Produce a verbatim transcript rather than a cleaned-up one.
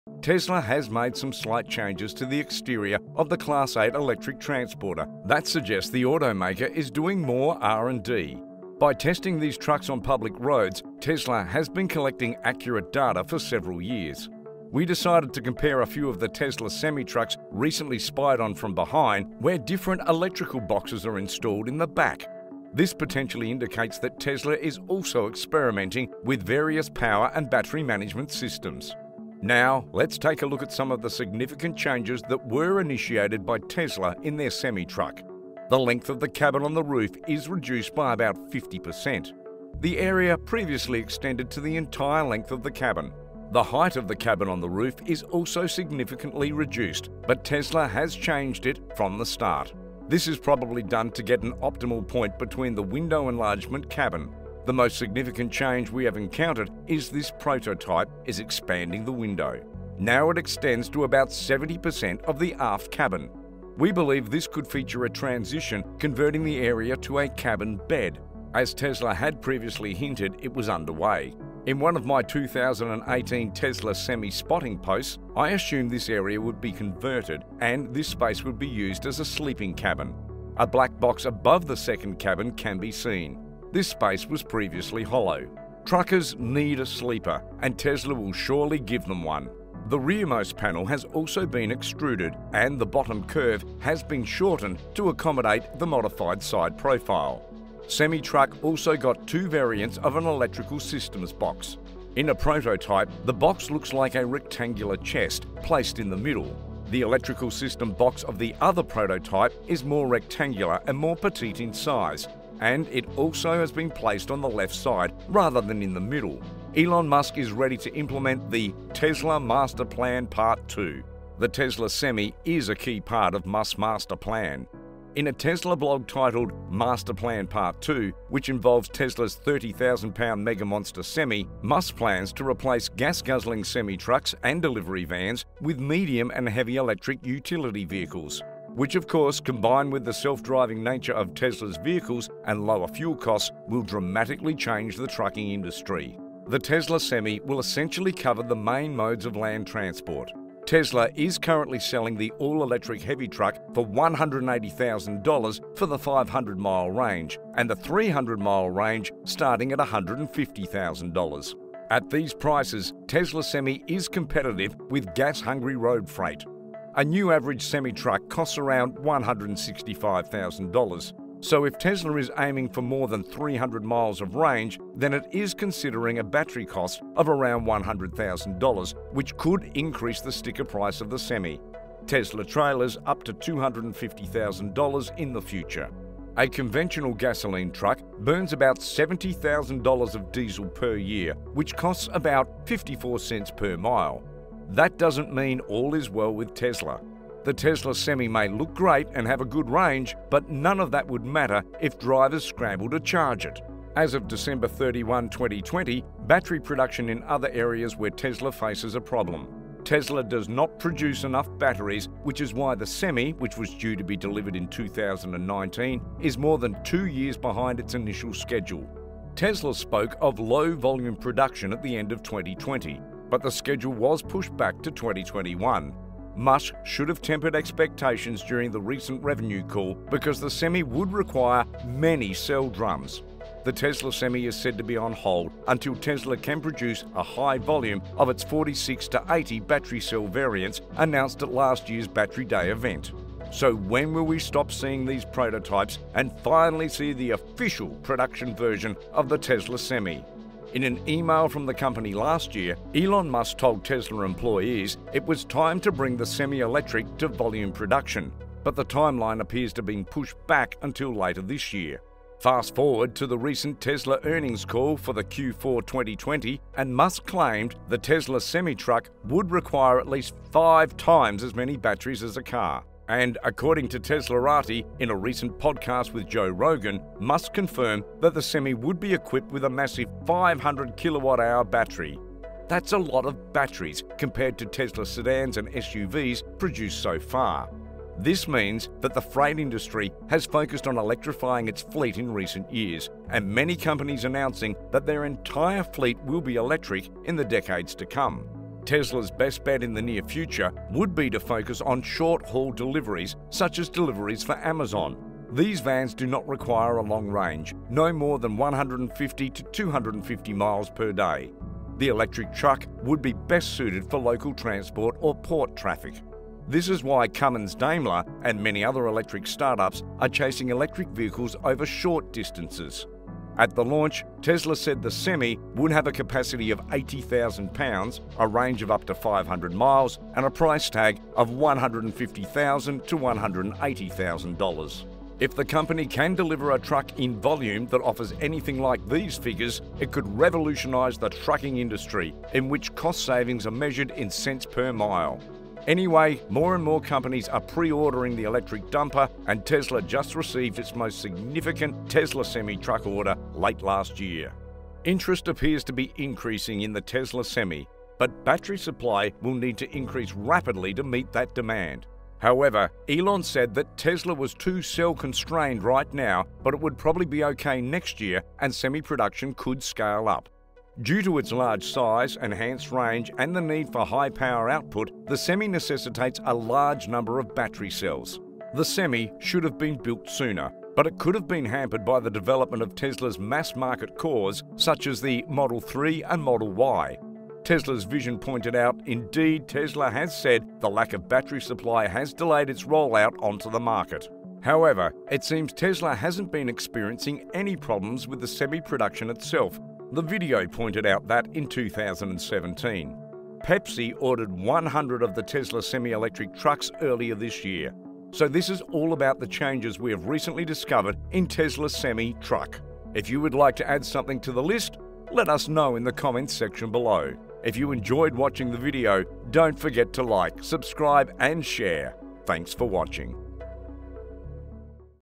Tesla has made some slight changes to the exterior of the Class eight electric transporter. That suggests the automaker is doing more R and D. By testing these trucks on public roads, Tesla has been collecting accurate data for several years. We decided to compare a few of the Tesla semi-trucks recently spied on from behind, where different electrical boxes are installed in the back. This potentially indicates that Tesla is also experimenting with various power and battery management systems. Now, let's take a look at some of the significant changes that were initiated by Tesla in their semi-truck. The length of the cabin on the roof is reduced by about fifty percent. The area previously extended to the entire length of the cabin. The height of the cabin on the roof is also significantly reduced, but Tesla has changed it from the start. This is probably done to get an optimal point between the window enlargement cabin. The most significant change we have encountered is this prototype is expanding the window. Now it extends to about seventy percent of the aft cabin. We believe this could feature a transition converting the area to a cabin bed. As Tesla had previously hinted, it was underway. In one of my two thousand eighteen Tesla semi-spotting posts, I assumed this area would be converted and this space would be used as a sleeping cabin. A black box above the second cabin can be seen. This space was previously hollow. Truckers need a sleeper, and Tesla will surely give them one. The rearmost panel has also been extruded, and the bottom curve has been shortened to accommodate the modified side profile. Semi-truck also got two variants of an electrical systems box. In a prototype, the box looks like a rectangular chest placed in the middle. The electrical system box of the other prototype is more rectangular and more petite in size, and it also has been placed on the left side rather than in the middle. Elon Musk is ready to implement the Tesla Master Plan Part two. The Tesla Semi is a key part of Musk's master plan. In a Tesla blog titled Master Plan Part two, which involves Tesla's thirty thousand pound Mega Monster Semi, Musk plans to replace gas-guzzling semi-trucks and delivery vans with medium and heavy electric utility vehicles, which of course, combined with the self-driving nature of Tesla's vehicles and lower fuel costs, will dramatically change the trucking industry. The Tesla Semi will essentially cover the main modes of land transport. Tesla is currently selling the all-electric heavy truck for one hundred eighty thousand dollars for the five hundred mile range and the three hundred mile range starting at one hundred fifty thousand dollars. At these prices, Tesla Semi is competitive with gas-hungry road freight. A new average semi-truck costs around one hundred sixty-five thousand dollars. So if Tesla is aiming for more than three hundred miles of range, then it is considering a battery cost of around one hundred thousand dollars, which could increase the sticker price of the Semi. Tesla trailers up to two hundred fifty thousand dollars in the future. A conventional gasoline truck burns about seventy thousand dollars of diesel per year, which costs about fifty-four cents per mile. That doesn't mean all is well with Tesla. The Tesla Semi may look great and have a good range, but none of that would matter if drivers scramble to charge it. As of December thirty-first, twenty twenty, battery production in other areas where Tesla faces a problem. Tesla does not produce enough batteries, which is why the Semi, which was due to be delivered in two thousand nineteen, is more than two years behind its initial schedule. Tesla spoke of low volume production at the end of twenty twenty, but the schedule was pushed back to twenty twenty-one. Musk should have tempered expectations during the recent revenue call because the Semi would require many cell drums. The Tesla Semi is said to be on hold until Tesla can produce a high volume of its forty-six to eighty battery cell variants announced at last year's Battery Day event. So when will we stop seeing these prototypes and finally see the official production version of the Tesla Semi? In an email from the company last year, Elon Musk told Tesla employees it was time to bring the semi-electric to volume production, but the timeline appears to have been pushed back until later this year. Fast forward to the recent Tesla earnings call for the Q four twenty twenty, and Musk claimed the Tesla semi-truck would require at least five times as many batteries as a car. And according to Teslarati, in a recent podcast with Joe Rogan, Musk confirmed that the Semi would be equipped with a massive five hundred kilowatt hour battery. That's a lot of batteries compared to Tesla sedans and S U Vs produced so far. This means that the freight industry has focused on electrifying its fleet in recent years, and many companies announcing that their entire fleet will be electric in the decades to come. Tesla's best bet in the near future would be to focus on short-haul deliveries, such as deliveries for Amazon. These vans do not require a long range, no more than one hundred fifty to two hundred fifty miles per day. The electric truck would be best suited for local transport or port traffic. This is why Cummins Daimler and many other electric startups are chasing electric vehicles over short distances. At the launch, Tesla said the Semi would have a capacity of eighty thousand pounds, a range of up to five hundred miles, and a price tag of one hundred fifty thousand dollars to one hundred eighty thousand dollars. If the company can deliver a truck in volume that offers anything like these figures, it could revolutionise the trucking industry, in which cost savings are measured in cents per mile. Anyway, more and more companies are pre-ordering the electric dumper, and Tesla just received its most significant Tesla Semi truck order late last year. Interest appears to be increasing in the Tesla Semi, but battery supply will need to increase rapidly to meet that demand. However, Elon said that Tesla was too cell-constrained right now, but it would probably be okay next year and semi-production could scale up. Due to its large size, enhanced range, and the need for high power output, the Semi necessitates a large number of battery cells. The Semi should have been built sooner, but it could have been hampered by the development of Tesla's mass-market cores, such as the Model three and Model Y. Tesla's vision pointed out, indeed, Tesla has said the lack of battery supply has delayed its rollout onto the market. However, it seems Tesla hasn't been experiencing any problems with the Semi production itself. The video pointed out that in two thousand seventeen. Pepsi ordered one hundred of the Tesla semi-electric trucks earlier this year. So this is all about the changes we have recently discovered in Tesla's Semi truck. If you would like to add something to the list, let us know in the comments section below. If you enjoyed watching the video, don't forget to like, subscribe and share. Thanks for watching.